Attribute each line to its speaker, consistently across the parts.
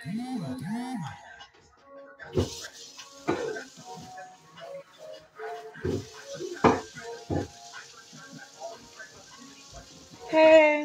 Speaker 1: Hey.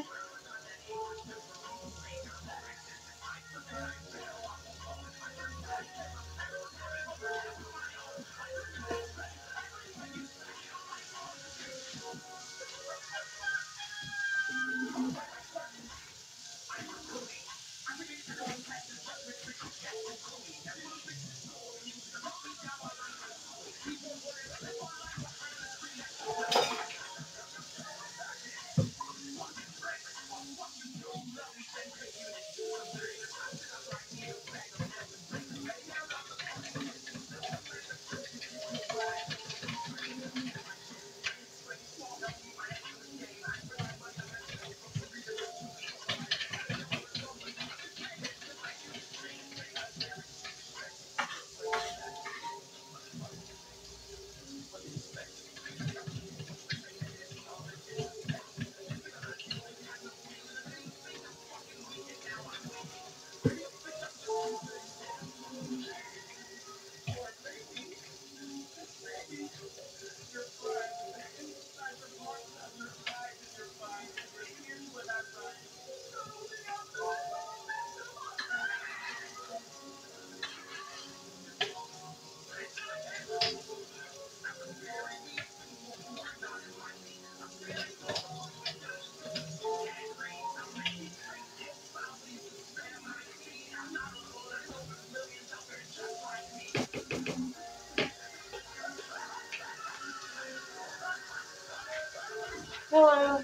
Speaker 1: Hello.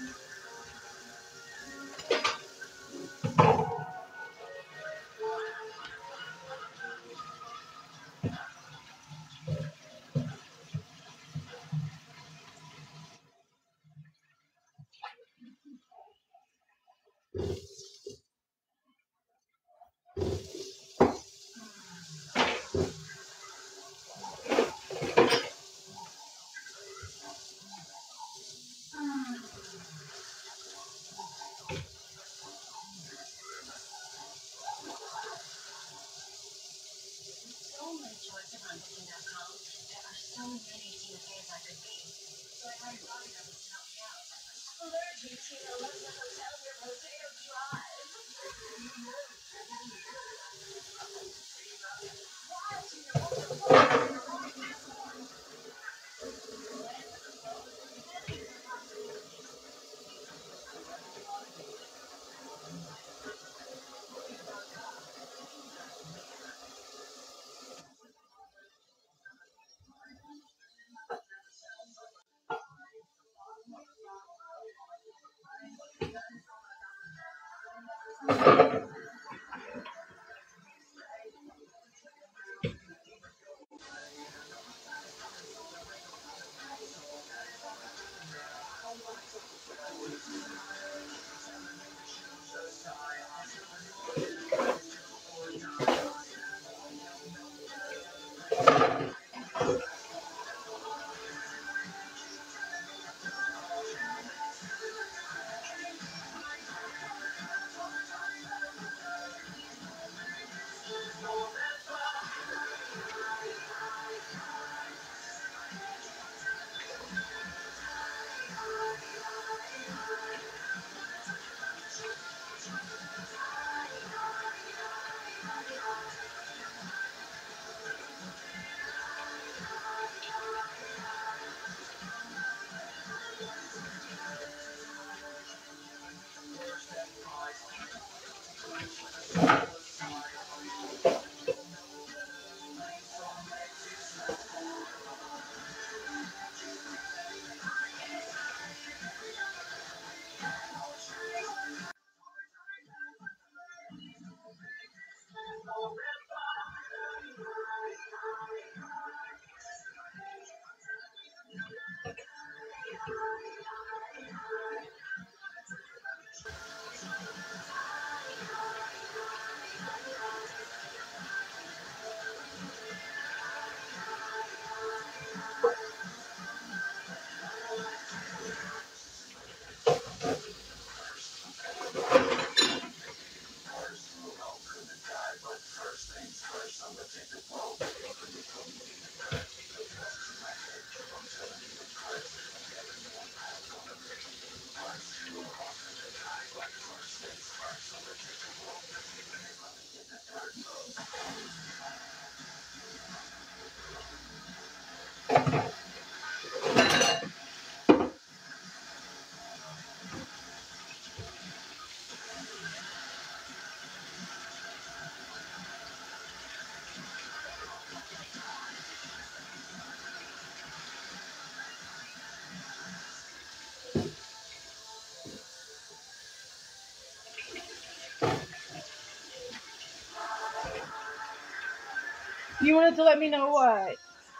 Speaker 1: You wanted to let me know what?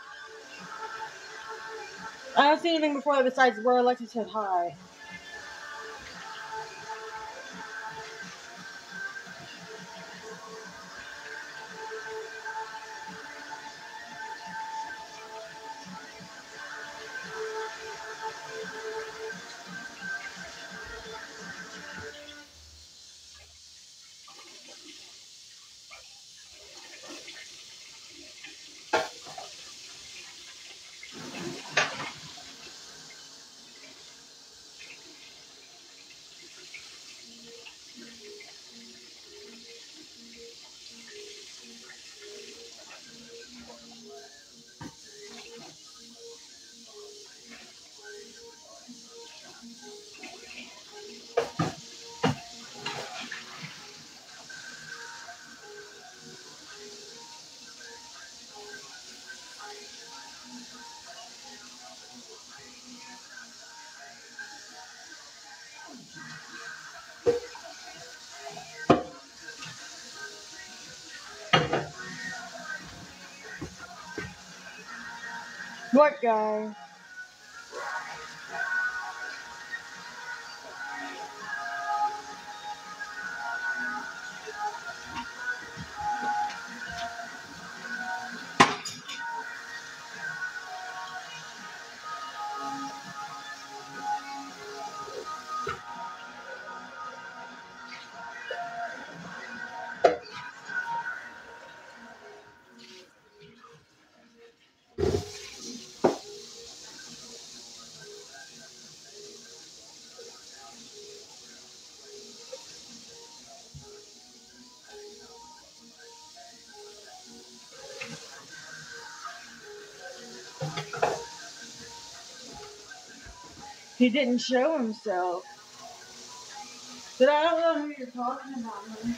Speaker 1: I don't see anything before that besides where Alexi said hi. What guy? He didn't show himself. But I don't know who you're talking about, honey.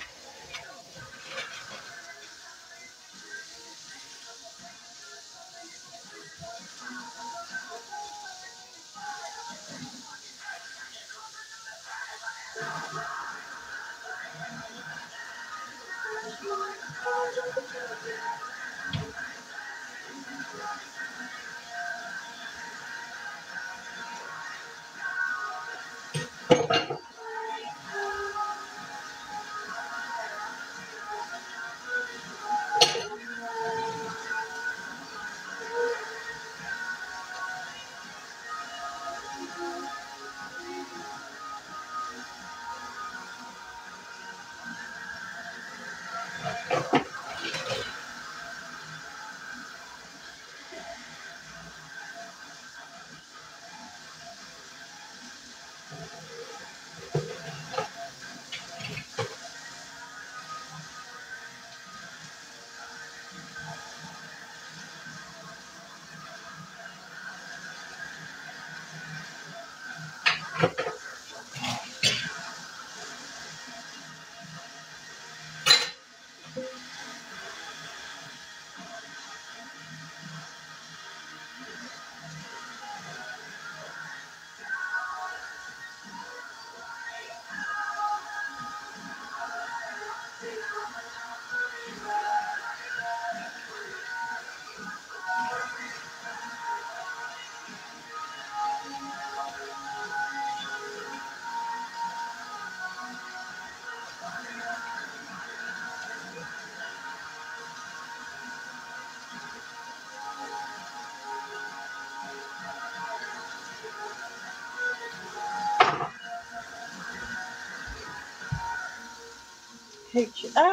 Speaker 1: Hey,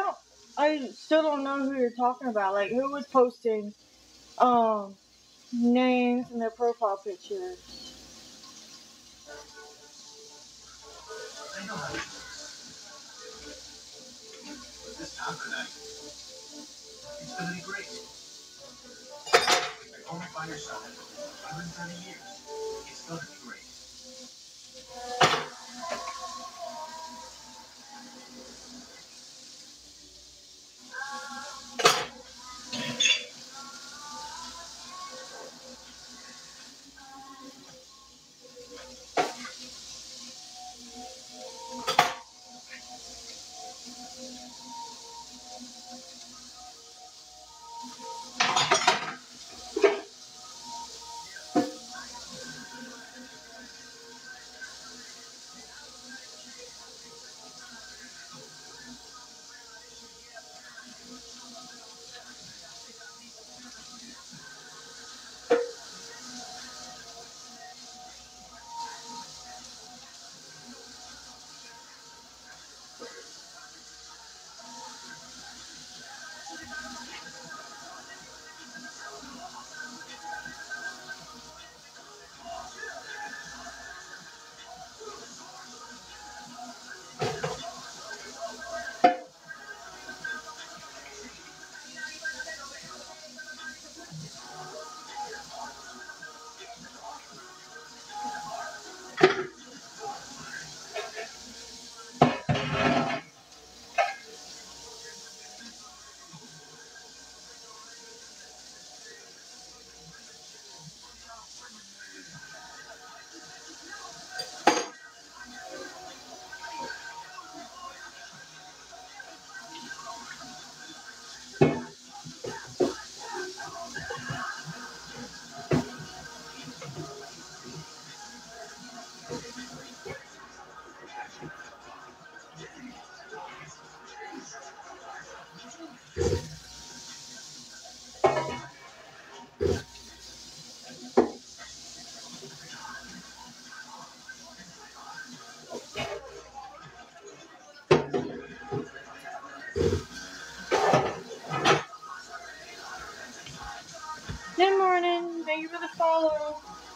Speaker 1: I still don't know who you're talking about. Like, who was posting, names in their profile pictures?
Speaker 2: I know how it works. But this time tonight, it's gonna be great. Like Home by Your Side for 130 years. It's gonna be great.
Speaker 1: Good morning. Thank you for the follow.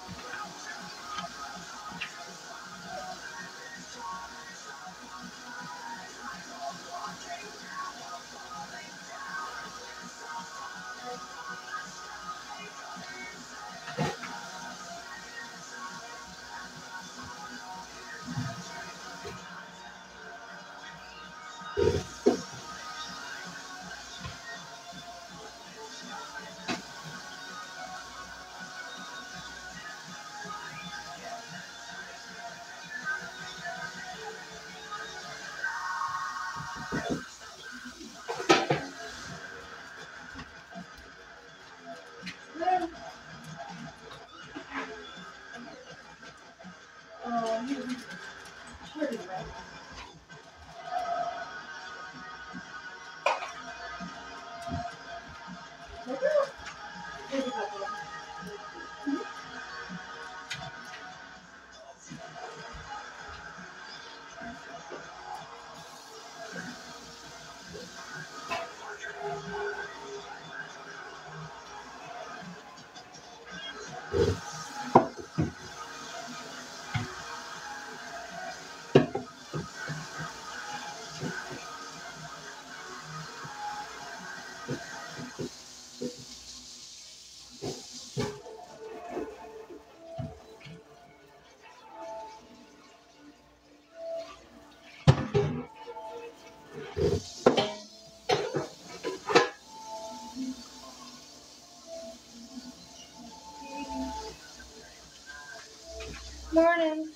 Speaker 1: Morning.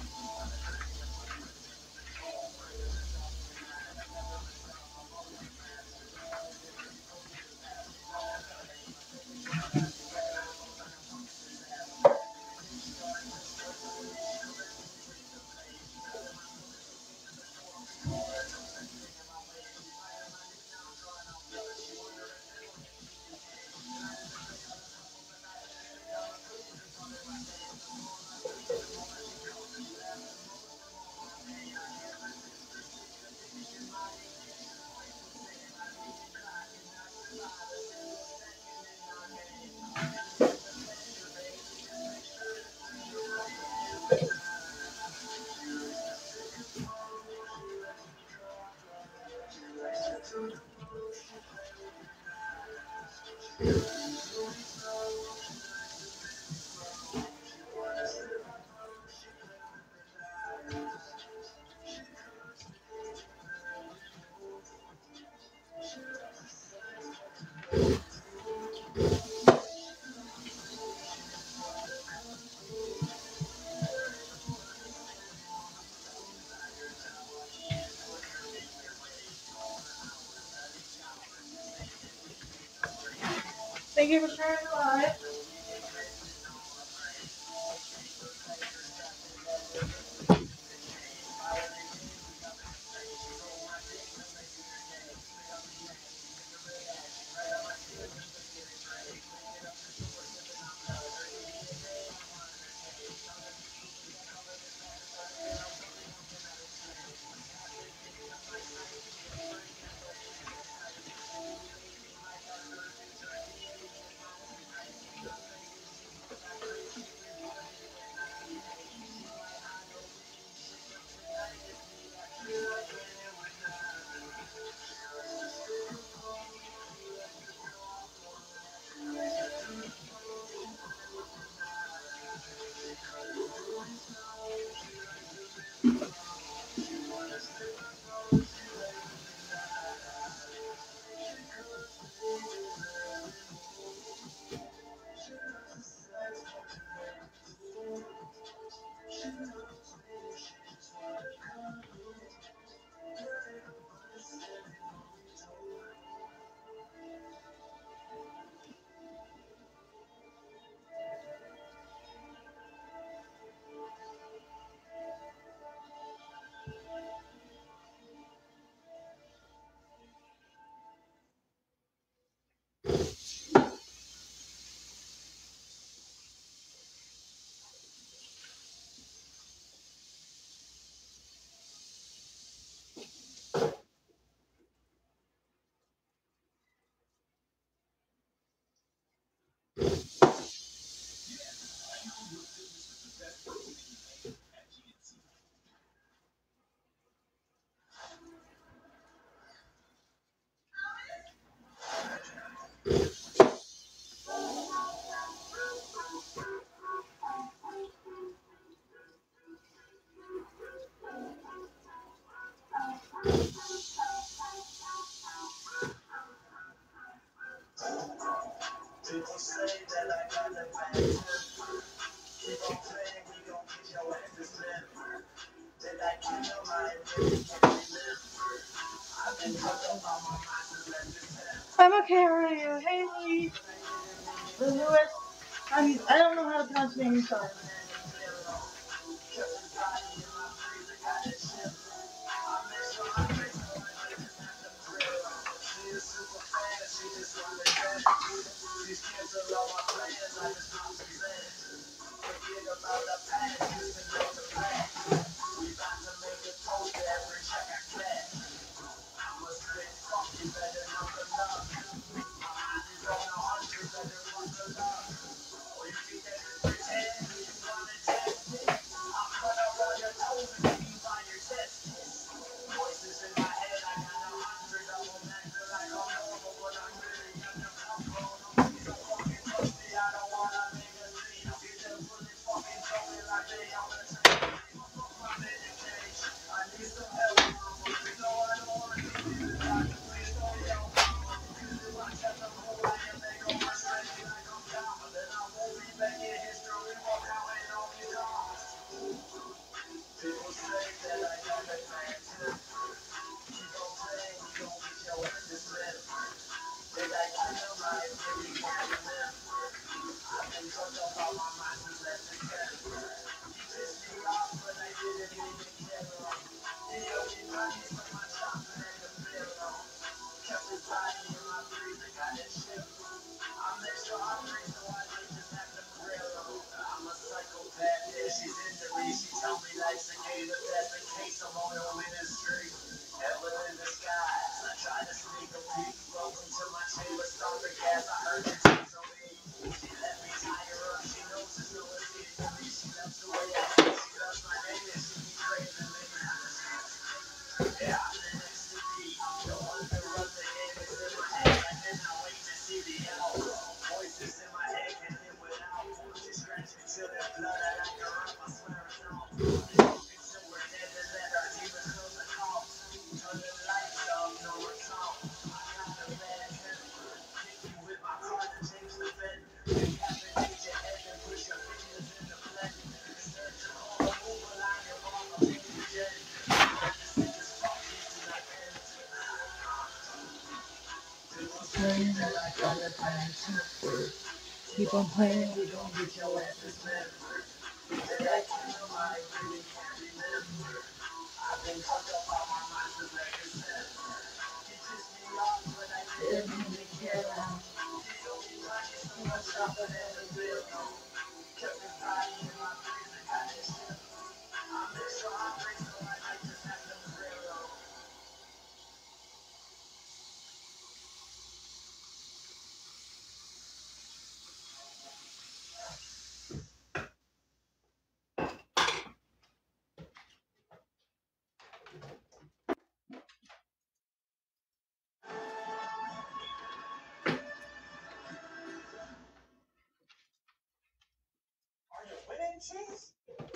Speaker 1: Thank you for sharing the live.
Speaker 2: People say that I got a bad temper. Keep on playing, we gon' get your ass to slip. Did I kill my baby? Can't relive. I've been fucked up on my mind since last December.
Speaker 1: I'm okay, how are you? Hey, Lee. Lewis. I don't know how to pronounce your name, sorry.
Speaker 2: These kids are all my plans, I just want some sense. Forget about the past, used to know the past. We about to make a toast to every check I cash. I'm a spit fuck, you better know the love. My mind is on 100, better fuck the love. Or you think that it's pretend, you wanna test me? I'll cut up all your toes and make you find your test. Voices in my head, I got 100 of them acting like I'm normal, but I'm really undercover. So fucking thirsty, I don't wanna make a scene. I'll get them bullets fucking throwing like they on the train. Fuck my medication, I need some help, mama. You know I don't wanna be the doctor, please don't yell, mama. Cause if I tell them who I am, they gon' frustrate me like I'm Dama. Then I won't be making history, walk out and on these arms. People say that I got the man too. Keep on playing, we gon' get your ass to slip. Did I kill my baby? Can't remember. I've been fucked up on my mind since last December. He pissed me off, but I didn't mean to kill him. He owed me money for my chocolate and the pillow. Kept his body in my freezer, got it shipped. I'm extra hungry, so I might just have to grill him. I'm a psychopath, yeah, she's into me. She tell me life's a game, if that's the case, I'm on her ministry. Hella in the skies, I try to sneak a peek. Welcome to my chamber, start the gas, I heard you take some heat. She let me tie her up, she knows there's no escape for me. She loves the way I feel, she loves my name, and she be craving me. Yeah, I'm the next to be. The one that runs the game is in my head. I cannot wait to see the outcome. Voices in my head can live without. Just scratch me till there's blood. I like her up, I swear it's on. Until we're dead and let our demons close the call. Turn the lights off, no return. I got the bad temper. Hit you with my card to change the fender. Decapitate your head and push your fingers in the blender. Surgical removal, I involve a baby jet.
Speaker 1: Keep on playing, we gon' get your ass to slip.
Speaker 2: Did I kill my baby? Can't remember. I've been fucked up on my mind since last December. He pissed me off, but I didn't mean to kill him. He owed me money, so much chocolate and the bill. Kept his body in my freezer, got it shipped. I'm extra hungry, so I might just have to grill him. Are you winning, Cheese?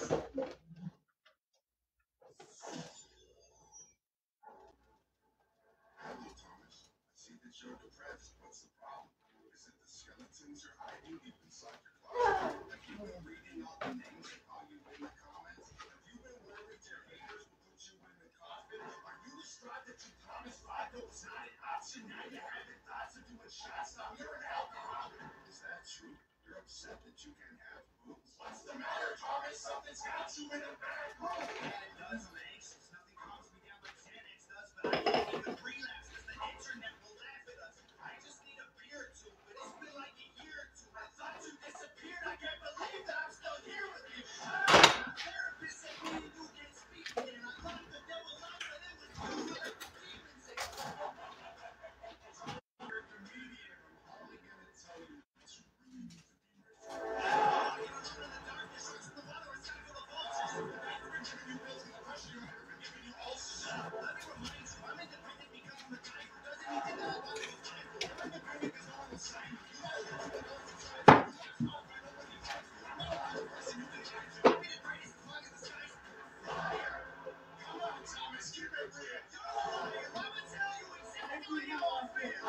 Speaker 3: Hello, Thomas. I see that you're depressed. What's the problem? Is it the skeletons you're hiding deep inside your closet? Have you been reading all the names that call you in the comments? Have you been worried your haters will put you in the coffin? Are you distraught that you promised vodka was not an option? Now you're having thoughts of doing shots. Now you're an alcoholic. Is that true? You're upset that you can have booze? What's the matter, Thomas? Something's got you in a bad mood. Yeah, it does. I'm anxious. Nothing calms me down like Xanax does, but I can't even relapse because the internet will laugh at us. I just need a beer or two, but it's been like a year or two. I thought you disappeared. I can't believe that I'm still here with you. My therapist said me and you can speak again. I locked the devil out, but it was you who let the demons in. You're a comedian. I'm only gonna tell you that you really need to be my friend. You don't know in the darkness, it's the water, it's time for the vultures. The back of your building the pressure you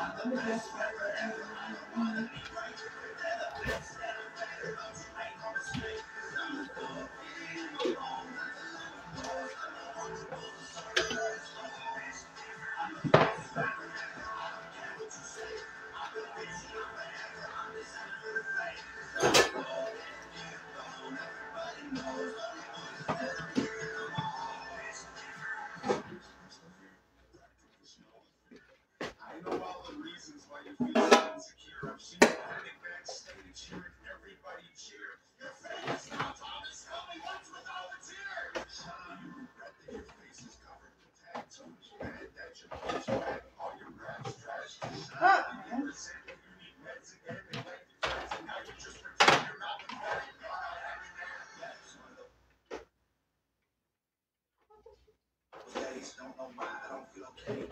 Speaker 3: I know all the reasons why you feel so insecure. I've seen you standing backstage hearing everybody cheer. Your face now, Thomas. Tell me what's with all the tears. You regret that your face is covered with tattoos. Mad that your voice wet, all your raps trash. You resent that you need meds again. They like your friends, and now you just pretend you're not pathetic. That's one of the days. Don't know why I don't feel okay.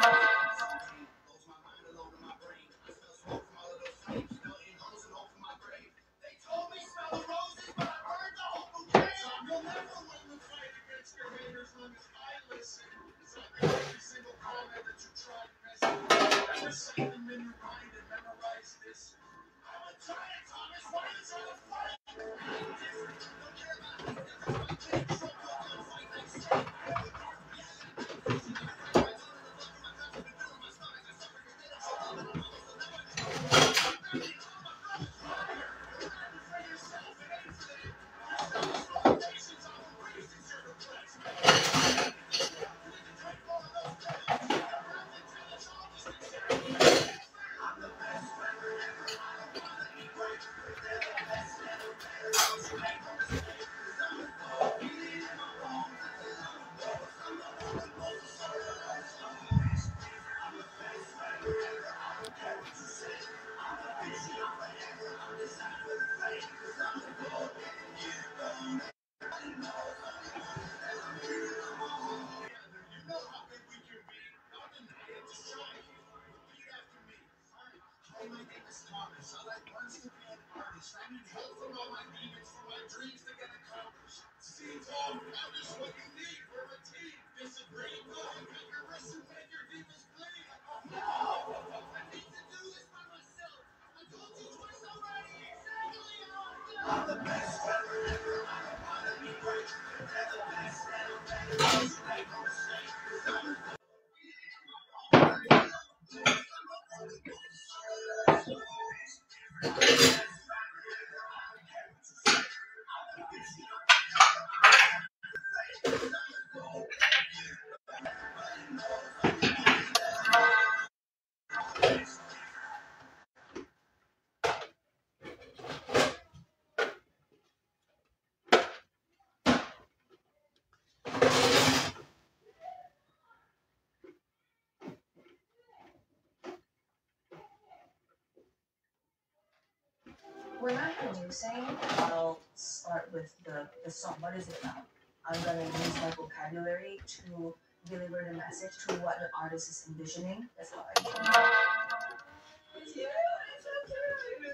Speaker 2: We're not producing. I'll start with the song. What is it now? I'm gonna use my vocabulary to deliver the message to what the artist is envisioning. That's how I do it. Yeah, it's okay.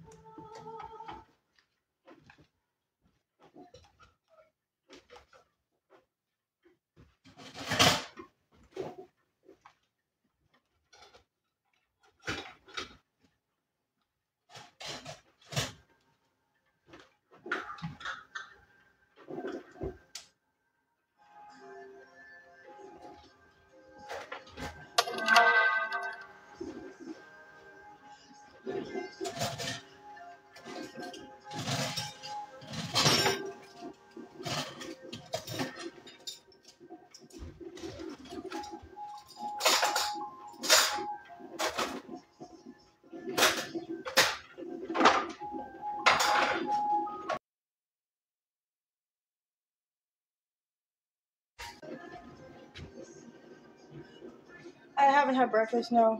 Speaker 1: I haven't had breakfast, no.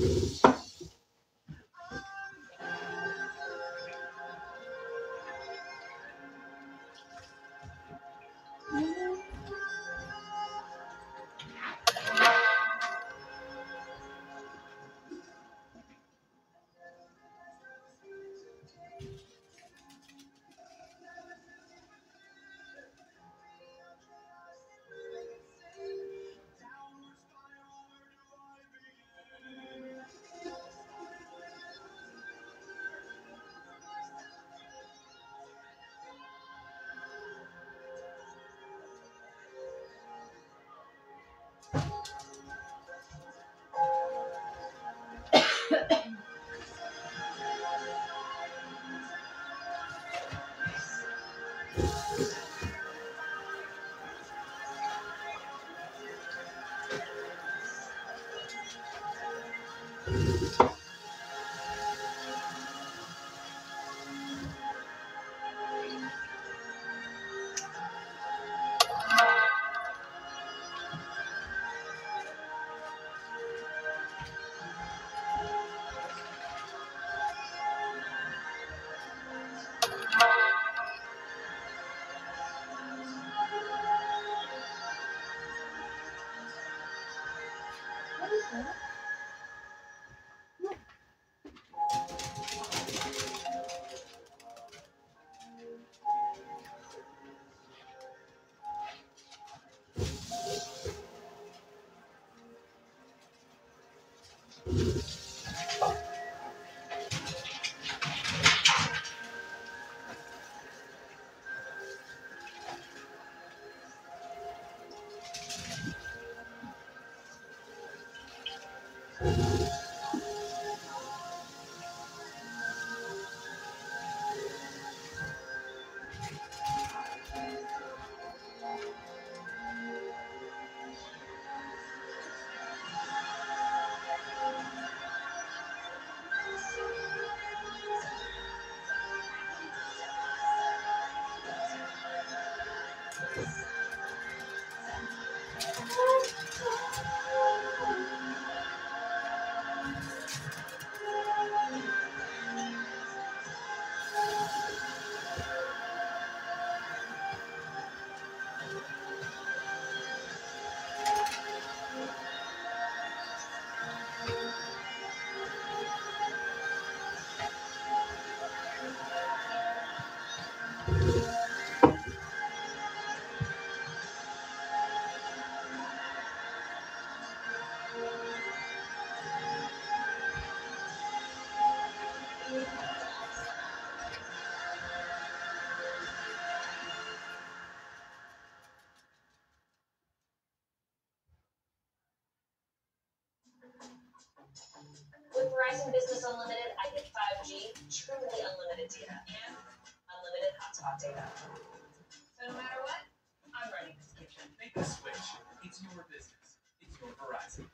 Speaker 2: With Verizon Business Unlimited, I get 5G, truly unlimited data, and unlimited hotspot data. So no matter what, I'm running this kitchen.
Speaker 4: Make the switch. It's your business. It's your Verizon.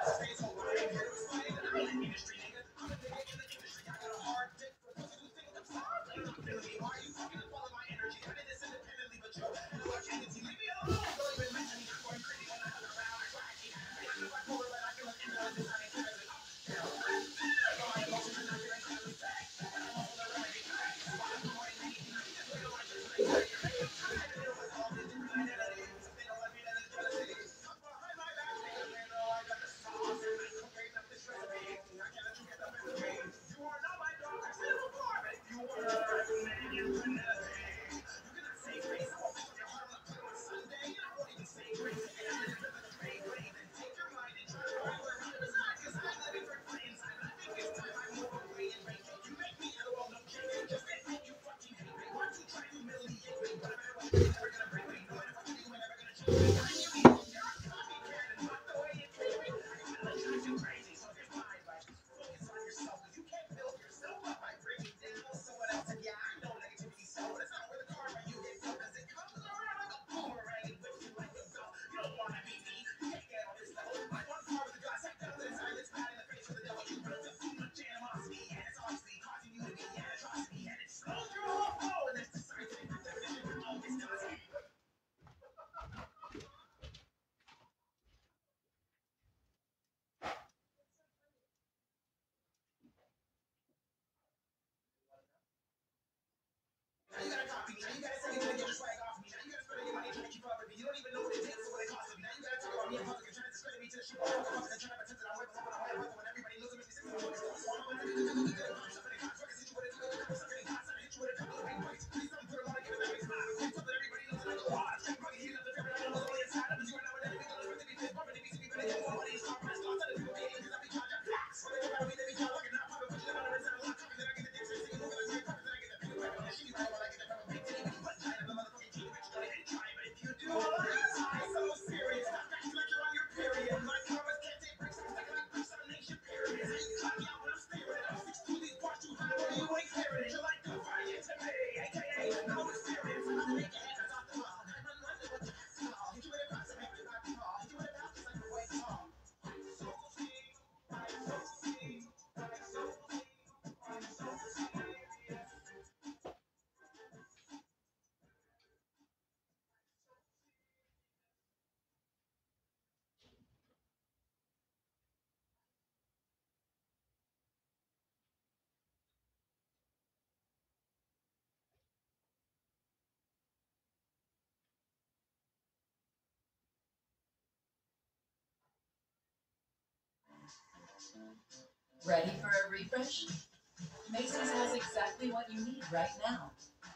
Speaker 2: Ready for a refresh? Macy's has exactly what you need right now,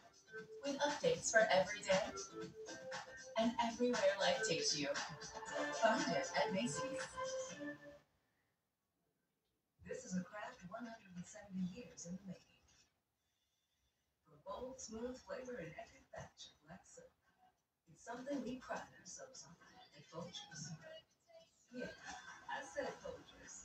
Speaker 2: with updates for every day and everywhere life takes you. Find it at Macy's.
Speaker 5: This is a craft 170 years in the making. For bold, smooth flavor and epic batch of black silk. It's something we pride ourselves on at Folgers. Yeah, I said Folgers.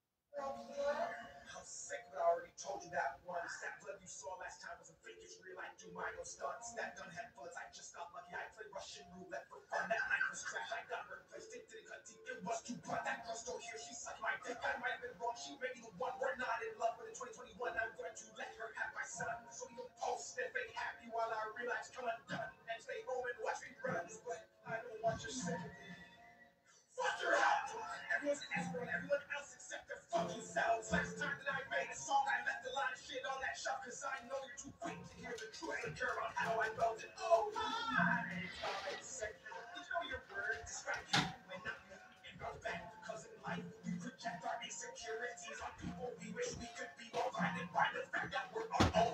Speaker 6: I'm sick, but I already told you that once. That blood you saw last time wasn't fake, it's real. I do my own stunts. That gun had bullets, I just got lucky. I played Russian roulette for fun. That knife was trash, I got her replaced. It didn't cut deep, it was too blunt. That girl still here, she sucked my dick. I might have been wrong, she may be the one. We're not in love, but in 2021, I'm going to let her have my son. So you can post and fake happy while I relax, come undone. And stay home and watch me runs, but I don't want your sympathy. Fuck your help! Everyone's an expert on everyone else except their fucking selves. Last time that I made a song, I left a lot of shit on that shelf, cause I know you're too quick to hear the truth and care about how I felt it. Oh my! Did you know your word describes you when not you? It goes back because in life we project our insecurities on people we wish we could be more blinded by the fact that we're our own.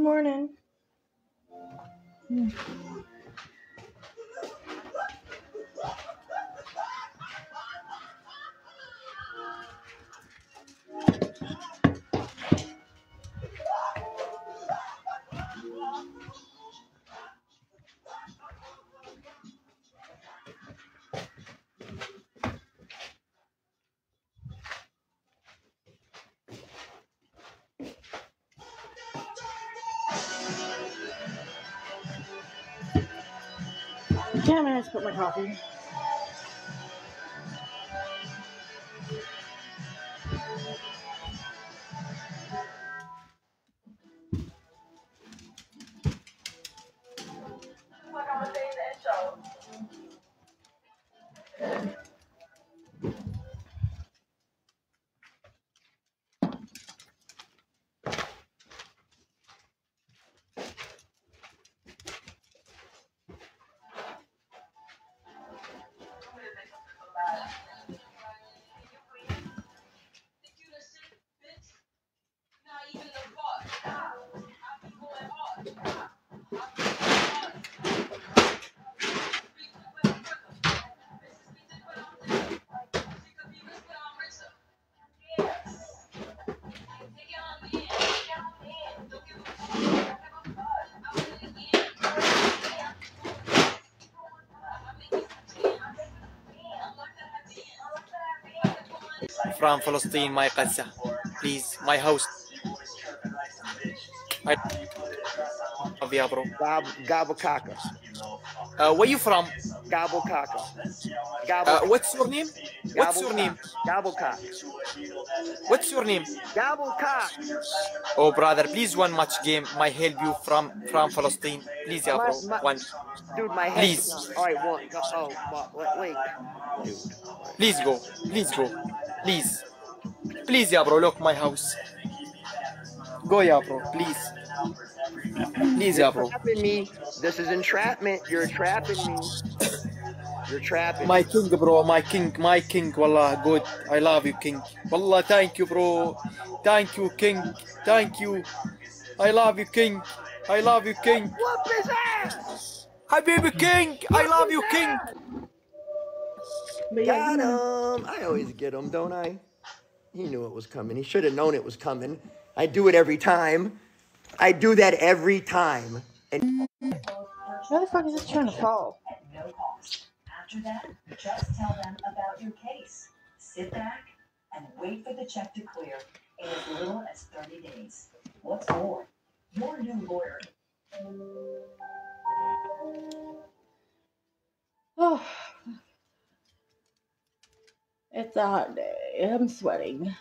Speaker 1: morning. Damn it, I spilled my coffee. Like I'm gonna say the intro.
Speaker 7: From Palestine, my Gaza. Please, my house. I love you, bro.
Speaker 8: Gobble caca.
Speaker 7: Where you from?
Speaker 8: Gobble caca. Gobble.
Speaker 7: What's your name? What's your name?
Speaker 8: Gobble cock.
Speaker 7: What's your name?
Speaker 8: Gobble cock.
Speaker 7: Oh, brother, please one match game. My help you from Palestine. Please, yeah, bro. One.
Speaker 8: Dude, my head.
Speaker 7: Please.
Speaker 8: All right, one. Oh, wait. Dude.
Speaker 7: Please go. Please go. Please. Please, yeah, bro. Look my house. Go, yeah, bro. Please. Please, yeah, bro.
Speaker 8: Trapping me. This is entrapment. You're trapping me. You're trapping
Speaker 7: My
Speaker 8: me.
Speaker 7: king, bro. My king. Wallah, good. I love you, king. Wallah, thank you, bro. Thank you, king. Thank you. I love you, king. I love you, king.
Speaker 8: Whoop his ass!
Speaker 7: Habibi, king. I love you, king.
Speaker 8: Got him. I always get him, don't I? He knew it was coming. He should have known it was coming. I do it every time. I do that every time. And
Speaker 1: Why the fuck is this trying to fall?
Speaker 5: At no cost. After that, just tell them about your case. Sit back and wait for the check to clear in as little as 30 days. What's more, your new lawyer.
Speaker 1: Oh, it's a hot day. I'm sweating.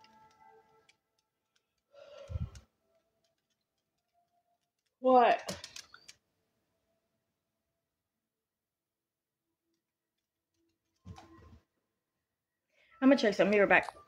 Speaker 1: What? I'm gonna check some. Be right back.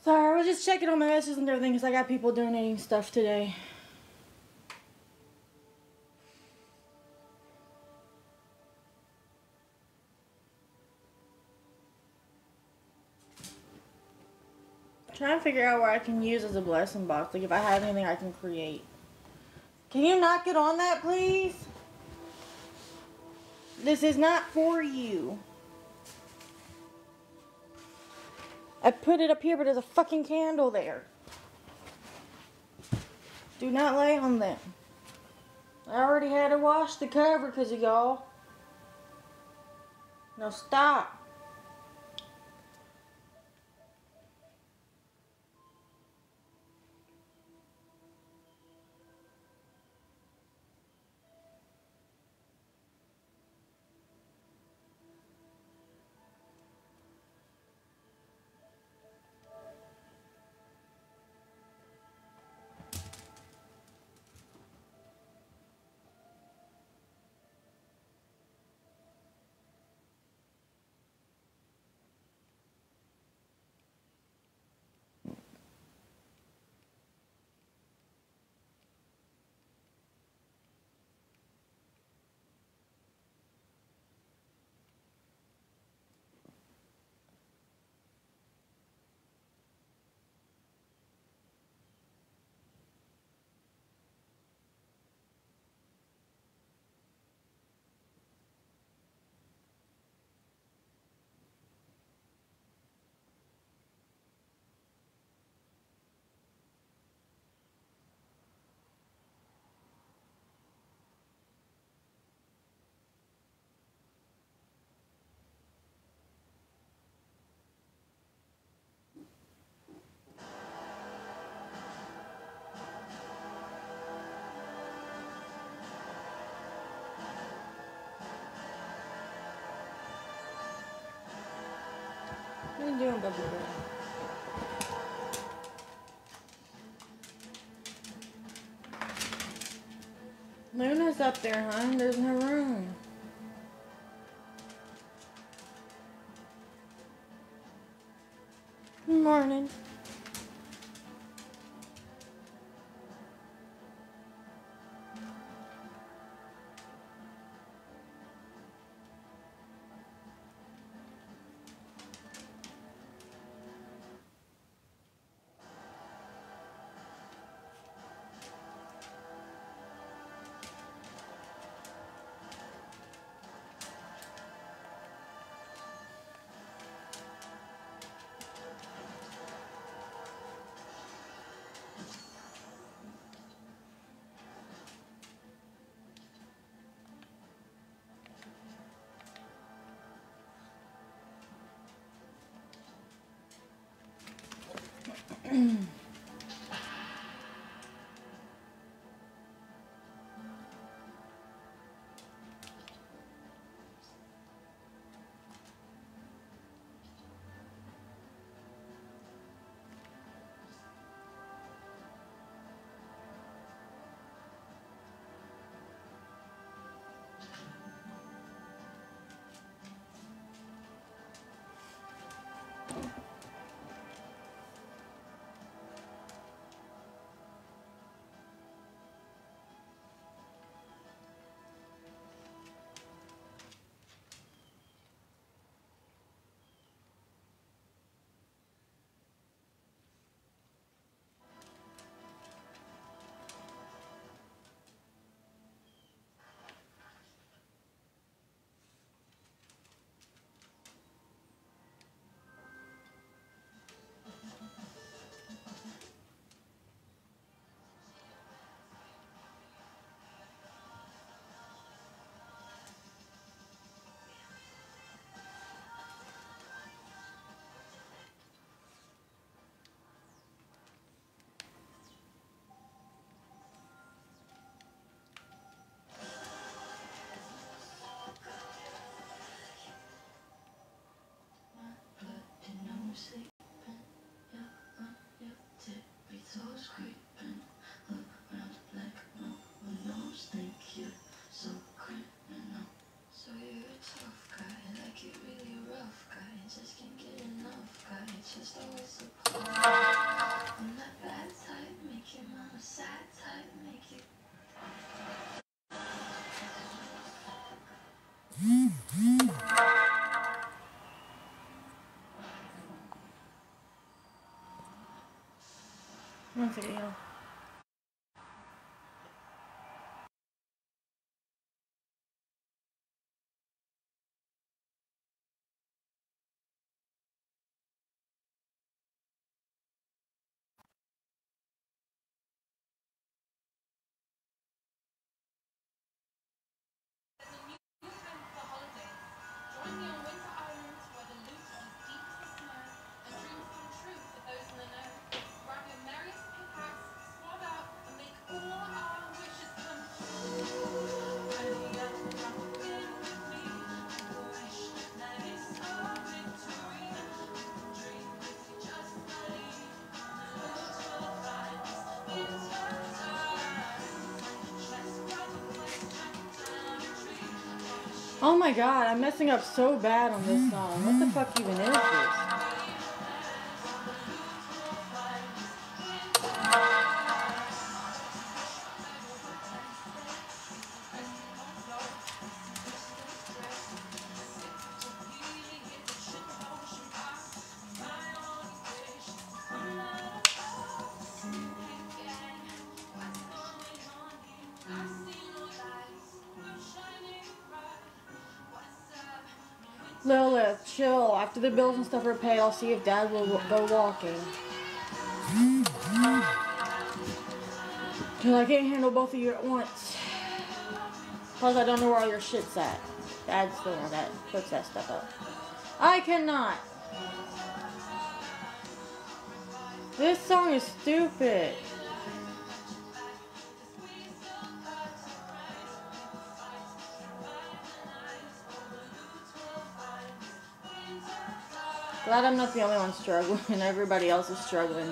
Speaker 1: Sorry, I was just checking on my messages and everything because I got people donating stuff today. Trying to figure out where I can use as a blessing box. Like if I have anything I can create. Can you not get on that, please? This is not for you. I put it up here, but there's a fucking candle there. Do not lay on them. I already had to wash the cover because of y'all. Now stop. What are you doing, baby girl? Luna's up there, hon. There's no room. Good morning. One second, y'all. Oh my god, I'm messing up so bad on this song. What the fuck even is this? Lilith, chill. After the bills and stuff are paid, I'll see if Dad will go walking. Cause I can't handle both of you at once. Plus, I don't know where all your shit's at. Dad's the one that puts that stuff up. I cannot. This song is stupid. Glad I'm not the only one struggling and everybody else is struggling.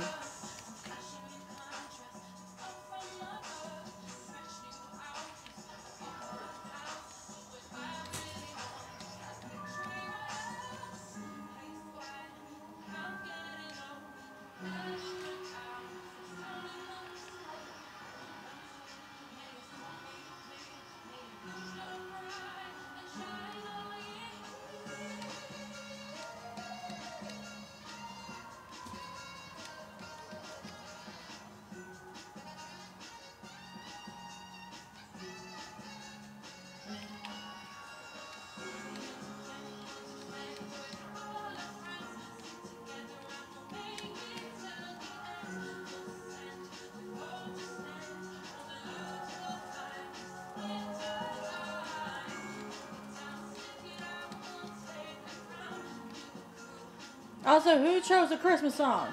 Speaker 1: Also, who chose a Christmas song?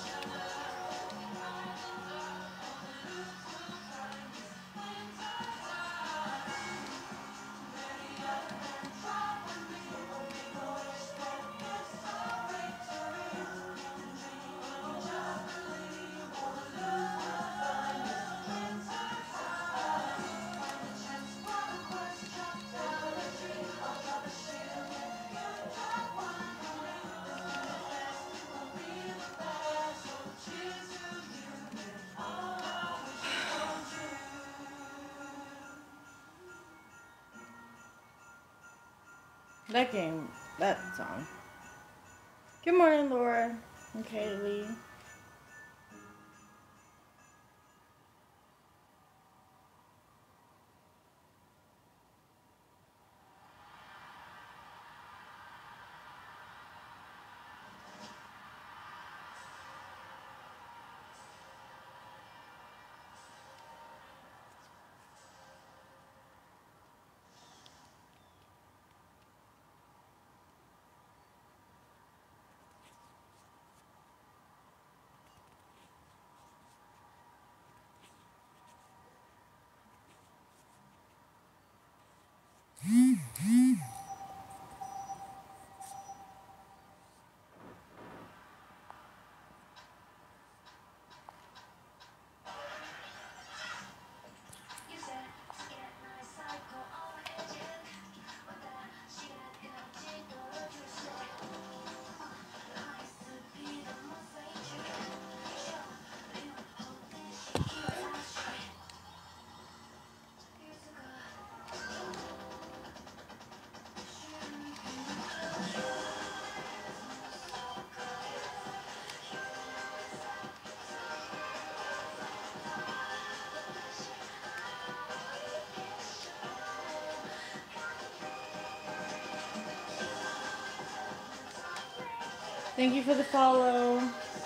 Speaker 1: That song. Good morning, Laura and Kaylee. Thank you for the follow.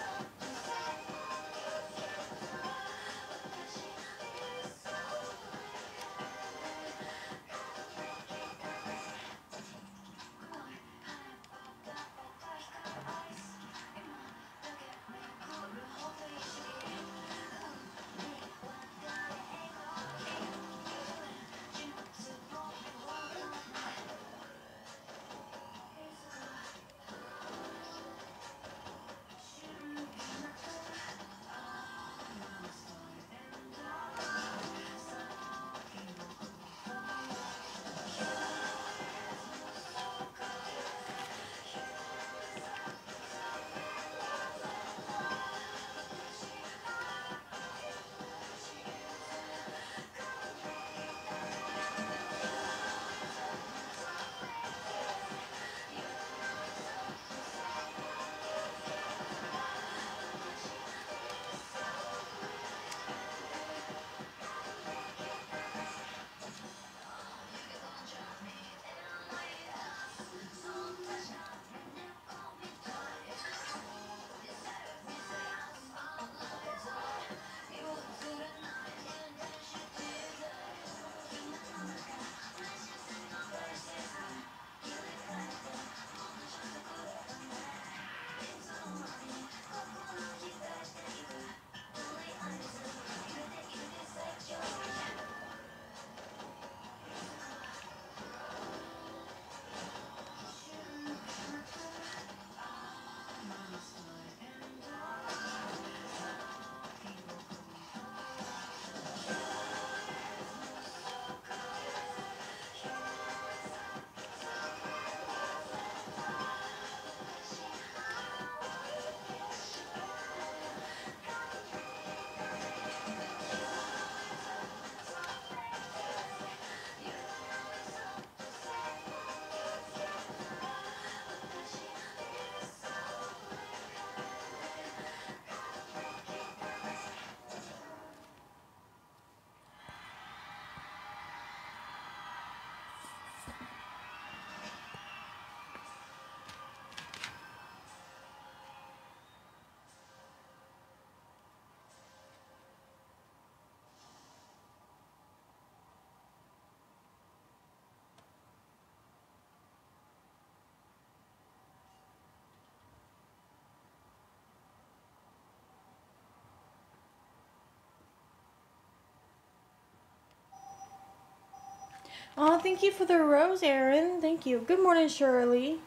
Speaker 1: Oh, thank you for the rose, Aaron. Thank you. Good morning, Shirley.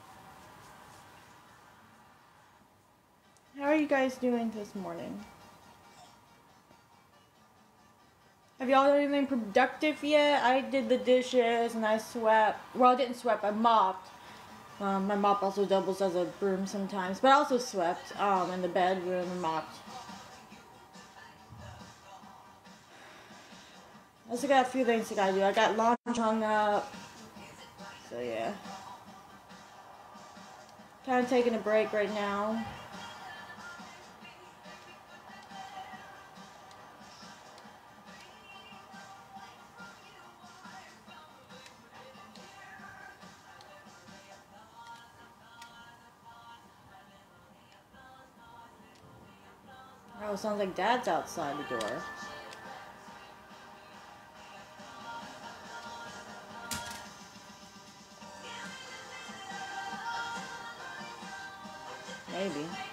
Speaker 1: How are you guys doing this morning? Have y'all done anything productive yet? I did the dishes and I swept. Well, I didn't sweep. I mopped. My mop also doubles as a broom sometimes, but I also swept in the bedroom and mopped. I still got a few things I gotta do. I got laundry hung up. So yeah. Kind of taking a break right now. Oh, it sounds like Dad's outside the door. Maybe.